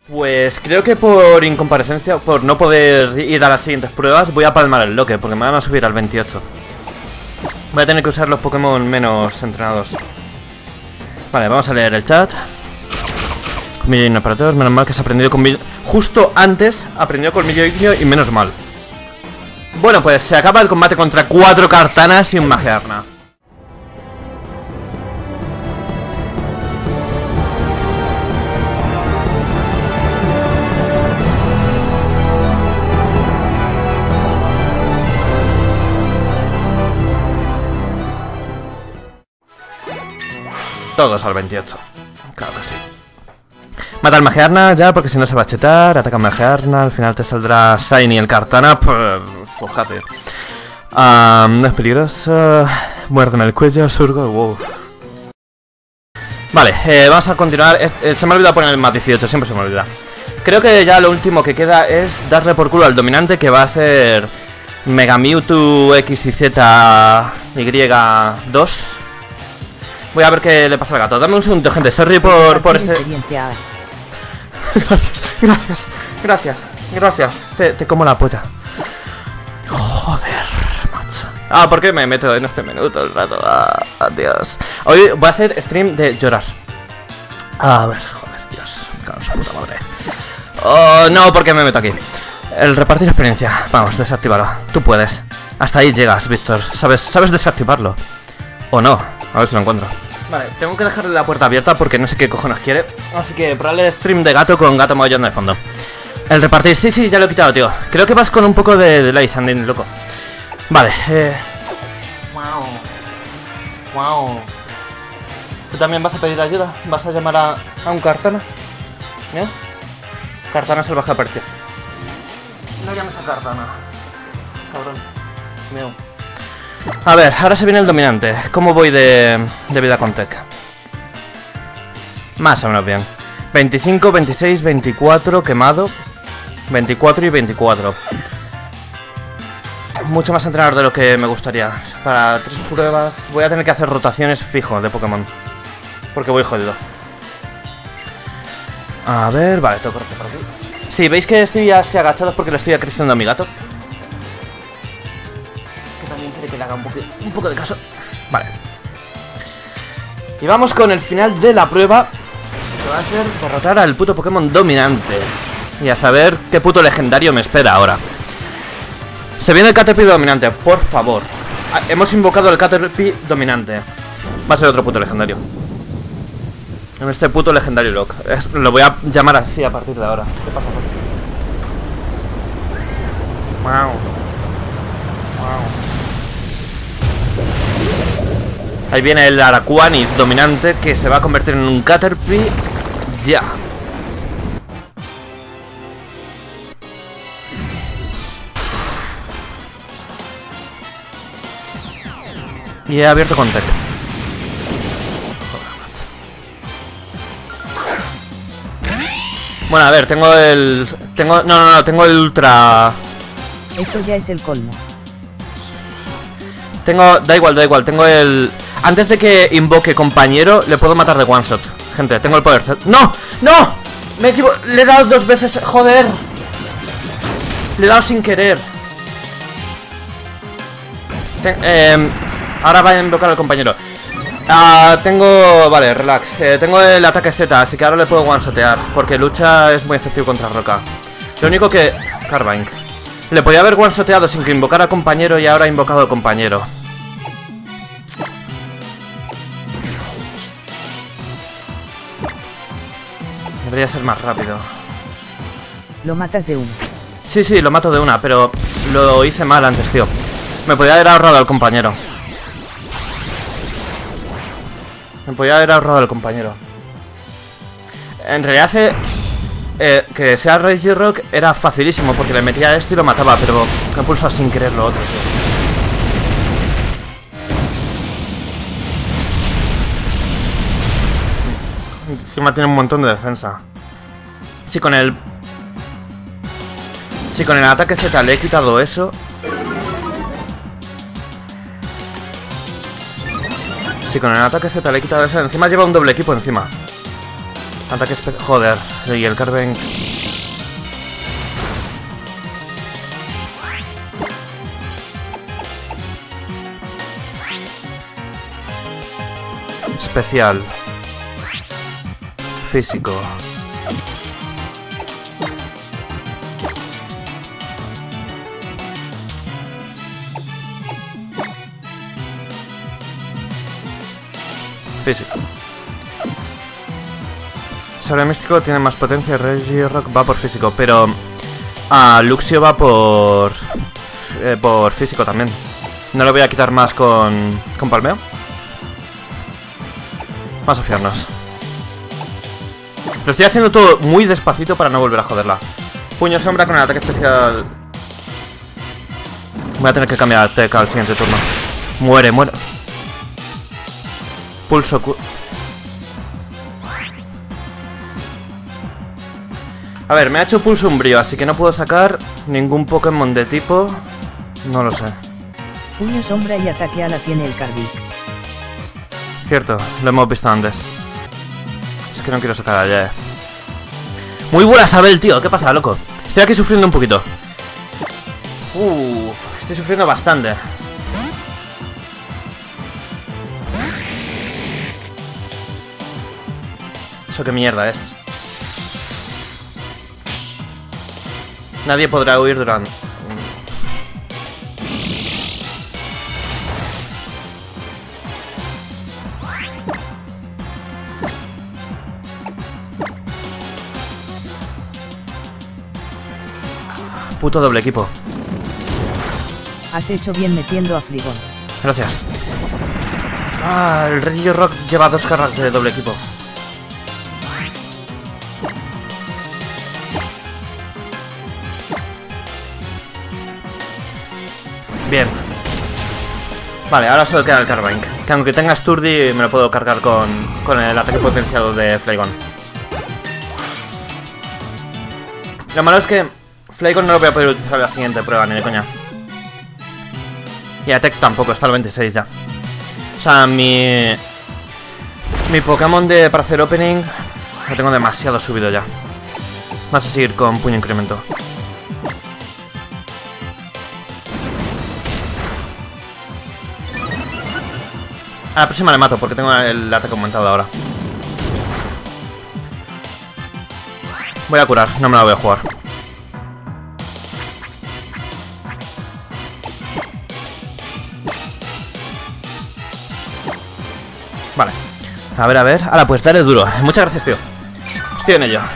Pues creo que por incomparecencia, por no poder ir a las siguientes pruebas, voy a palmar el loque, porque me van a subir al 28. Voy a tener que usar los Pokémon menos entrenados. Vale, vamos a leer el chat. Colmillo Ignio para todos, menos mal que se ha aprendido Colmillo. Justo antes aprendió Colmillo Ignio y menos mal. Bueno, pues se acaba el combate contra 4 Kartanas y un Magearna. Todos al 28. Claro que sí. Mata al Magearna ya, porque si no se va a chetar. Ataca al Magearna, al final te saldrá Shiny el Kartana. Pues casi. No es peligroso. Muérdeme el cuello, Surgo. Wow. Vale, vamos a continuar. Se me ha olvidado poner el más 18, siempre se me olvida. Creo que ya lo último que queda es darle por culo al dominante, que va a ser Mega Mewtwo X y Z Y2. Voy a ver qué le pasa al gato. Dame un segundo, gente. Sorry por este... Gracias. Te como la puta. Joder, macho. ¿Por qué me meto en este menú todo el rato? Adiós. Hoy voy a hacer stream de llorar. A ver, joder, Dios. Me cago en su puta madre. No, ¿por qué me meto aquí? El repartir experiencia. Vamos, desactívalo. Tú puedes. Hasta ahí llegas, Víctor. ¿Sabes desactivarlo? ¿O no? A ver si lo encuentro. Vale, tengo que dejarle la puerta abierta porque no sé qué cojones quiere. Así que probable stream de gato con gato maullando de fondo. El repartir, sí, ya lo he quitado, tío. Creo que vas con un poco de delay, Sandin, loco. Vale, Wow. ¿Tú también vas a pedir ayuda? ¿Vas a llamar a un Kartana? ¿Eh? Kartana salvaje apareció. No llames a Kartana. Cabrón. Mío. A ver, ahora se viene el dominante. ¿Cómo voy de vida con Tech? Más o menos bien. 25, 26, 24 quemado. 24 y 24. Mucho más entrenador de lo que me gustaría. Para 3 pruebas voy a tener que hacer rotaciones fijo de Pokémon. Porque voy jodido. A ver, vale, tengo que correr por aquí. Sí, veis que estoy así agachado porque le estoy acariciando a mi gato. Que le haga un poco de caso. Vale. Y vamos con el final de la prueba, que va a ser derrotar al puto Pokémon dominante. Y a saber qué puto legendario me espera ahora. Se viene el Caterpie dominante, por favor. Hemos invocado el Caterpie dominante. Va a ser otro puto legendario. En este puto legendario lock. Lo voy a llamar así a partir de ahora. ¿Qué pasa? Wow. Ahí viene el Araquanid dominante, que se va a convertir en un Caterpie ya. Y he abierto con Tech. Bueno, a ver, tengo el... No, tengo el Ultra... Esto ya es el colmo. Da igual, tengo el... Antes de que invoque compañero, le puedo matar de one shot. Gente, tengo el poder... ¡No! Me equivoco, le he dado 2 veces, joder. Le he dado sin querer. Ahora va a invocar al compañero. Vale, relax. Tengo el ataque Z, así que ahora le puedo one-shotear, porque lucha es muy efectivo contra Roca. Lo único que... Carbine. Le podía haber one-shoteado sin que invocara a compañero y ahora ha invocado al compañero. Debería ser más rápido. Lo matas de una. Sí, lo mato de una, pero lo hice mal antes, tío. Me podía haber ahorrado al compañero. En realidad que sea Regirock era facilísimo, porque le metía esto y lo mataba, pero he pulsado sin querer lo otro, tío. Encima tiene un montón de defensa. Si con el ataque Z le he quitado eso. Encima lleva un doble equipo encima. Ataque especial. Joder, y el Carven. Especial. Físico. Físico. Sabre místico tiene más potencia. Regirock va por físico, pero Luxio va por físico también. No lo voy a quitar más con palmeo. Vamos a fiarnos. Lo estoy haciendo todo muy despacito para no volver a joderla. Puño sombra con el ataque especial. Voy a tener que cambiar de tech al siguiente turno. Muere, muere. Pulso A ver, me ha hecho pulso umbrío, así que no puedo sacar ningún Pokémon de tipo. No lo sé. Puño sombra y ataque ala tiene el Cardic. Cierto, lo hemos visto antes. Es que no quiero sacar allá. Muy buena Sabel, tío. ¿Qué pasa, loco? Estoy aquí sufriendo un poquito. Estoy sufriendo bastante. ¿Eso qué mierda es? Nadie podrá huir durante... Puto doble equipo. Has hecho bien metiendo a Flygon. Gracias. El Regirock lleva 2 cargas de doble equipo. Bien. Vale, ahora solo queda el Carbine. Que aunque tenga Sturdy, me lo puedo cargar con el ataque potenciado de Flygon. Lo malo es que Flygon no lo voy a poder utilizar en la siguiente prueba, ni de coña. Y Attack tampoco, está al 26 ya. O sea, mi Pokémon para hacer opening lo tengo demasiado subido ya. Vamos a seguir con puño incremento. A la próxima le mato porque tengo el ataque aumentado ahora. Voy a curar, no me la voy a jugar. Vale. A ver. Ahora pues dale duro. Muchas gracias, tío. Estoy en ello.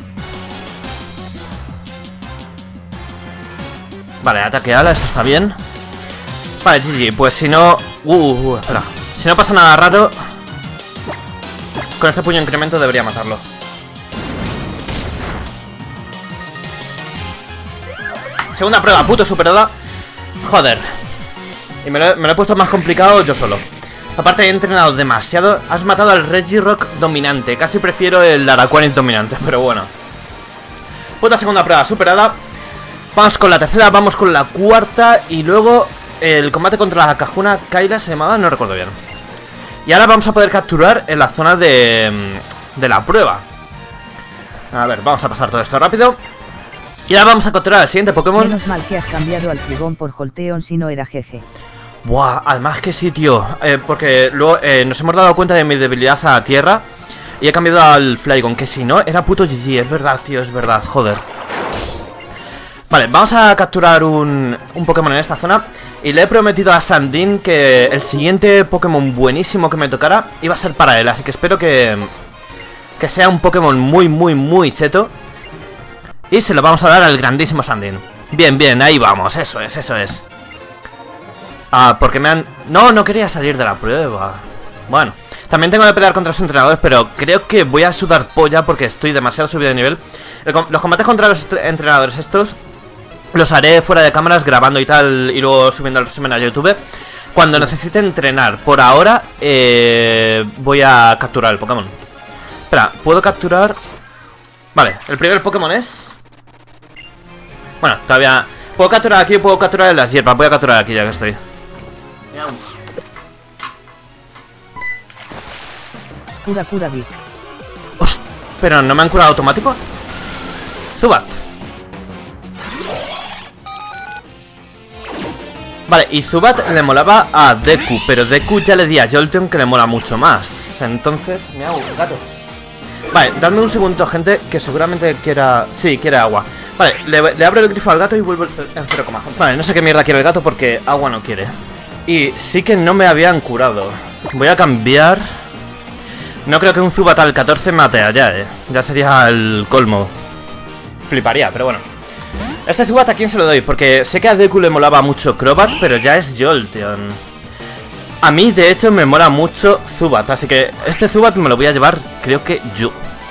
Vale, ataque ala, esto está bien. Vale, GG, pues si no... espera. Si no pasa nada raro, con este puño incremento debería matarlo. Segunda prueba, puto superada. Joder. Y me lo he puesto más complicado yo solo. Aparte he entrenado demasiado. Has matado al Regirock dominante. Casi prefiero el Araquanid dominante, pero bueno. Puta segunda prueba superada. Vamos con la tercera, vamos con la cuarta. Y luego el combate contra la Cajuna Kaila se llamaba, no recuerdo bien. Y ahora vamos a poder capturar en la zona de la prueba. A ver, vamos a pasar todo esto rápido. Y ahora vamos a capturar al siguiente Pokémon. Menos mal que has cambiado al Flygon por Jolteon, si no era jeje. Buah, además que sí, tío. Porque luego nos hemos dado cuenta de mi debilidad a tierra. Y he cambiado al Flygon, que si no, era puto GG. Es verdad, tío, es verdad, joder. Vale, vamos a capturar un Pokémon en esta zona. Y le he prometido a Sandin que el siguiente Pokémon buenísimo que me tocara iba a ser para él. Así que espero que sea un Pokémon muy cheto. Y se lo vamos a dar al grandísimo Sandin. Bien, ahí vamos, eso es. Porque me han... No quería salir de la prueba. Bueno, también tengo que pelear contra los entrenadores, pero creo que voy a sudar polla porque estoy demasiado subido de nivel. Los combates contra los entrenadores estos los haré fuera de cámaras, grabando y tal, y luego subiendo el resumen a YouTube cuando necesite entrenar. Por ahora voy a capturar el Pokémon. Espera, ¿puedo capturar? Vale, el primer Pokémon es... Bueno, todavía... Puedo capturar aquí, puedo capturar en las hierbas. Voy a capturar aquí ya que estoy. Cura Vic. Pero no me han curado automático. Zubat. Vale, y Zubat le molaba a Deku, pero Deku ya le di a Jolteon que le mola mucho más. Entonces, me hago un gato. Vale, dadme un segundo, gente, que seguramente quiera... Sí, quiere agua. Vale, le abro el grifo al gato y vuelvo en 0, Vale, no sé qué mierda quiere el gato porque agua no quiere. Y sí que no me habían curado. Voy a cambiar... No creo que un Zubat al 14 mate allá, Ya sería el colmo. Fliparía, pero bueno. Este Zubat, ¿a quién se lo doy? Porque sé que a Deku le molaba mucho Crobat, pero ya es Jolteon. A mí, de hecho, me mola mucho Zubat, así que este Zubat me lo voy a llevar, creo que yo.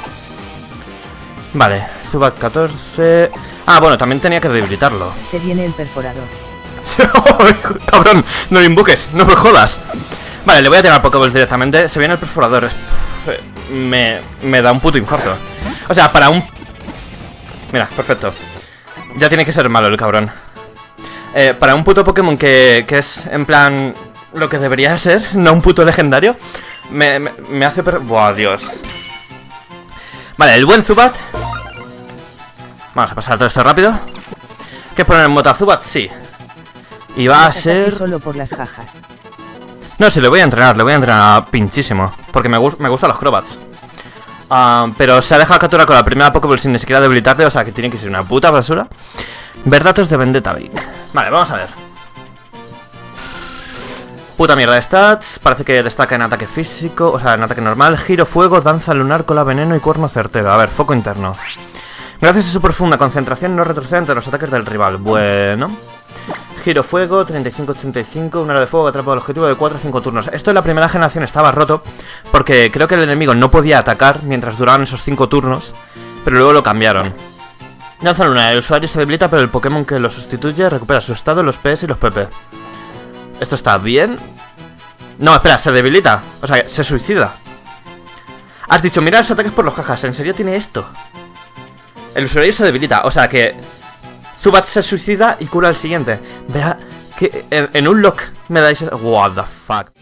Vale, Zubat 14... Ah, bueno, también tenía que debilitarlo. Se viene el perforador. Cabrón, no lo invoques, no me jodas. Vale, le voy a tirar Pokéballs directamente. Se viene el perforador. Me da un puto infarto. O sea, para un... Mira, perfecto. Ya tiene que ser malo el cabrón. Para un puto Pokémon que es en plan lo que debería ser, no un puto legendario, me hace... Buah, Dios. Vale, el buen Zubat. Vamos a pasar todo esto rápido. ¿Qué poner en mota Zubat? Sí. Y va a ser... Solo por las jajas. No, sí, le voy a entrenar pinchísimo. Porque me gustan los Crobats. Pero se ha dejado capturar con la primera Pokéball sin ni siquiera debilitarle, o sea que tiene que ser una puta basura. Ver datos de Vendetta Big. Vale, vamos a ver. Puta mierda de stats. Parece que destaca en ataque físico, o sea, en ataque normal. Giro, fuego, danza lunar, cola, veneno y cuerno certero. A ver, foco interno. Gracias a su profunda concentración no retrocede ante los ataques del rival. Bueno. Giro fuego, 35-85, un aro de fuego que atrapa el objetivo de 4 a 5 turnos. Esto en la primera generación estaba roto, porque creo que el enemigo no podía atacar mientras duraban esos 5 turnos, pero luego lo cambiaron. Danza lunar, el usuario se debilita, pero el Pokémon que lo sustituye recupera su estado, los PS y los PP. ¿Esto está bien? No, espera, se debilita, o sea, se suicida. Has dicho, mira los ataques por los cajas, ¿en serio tiene esto? El usuario se debilita, o sea que... Zubat se suicida y cura al siguiente. Vea que en un lock me dais... What the fuck.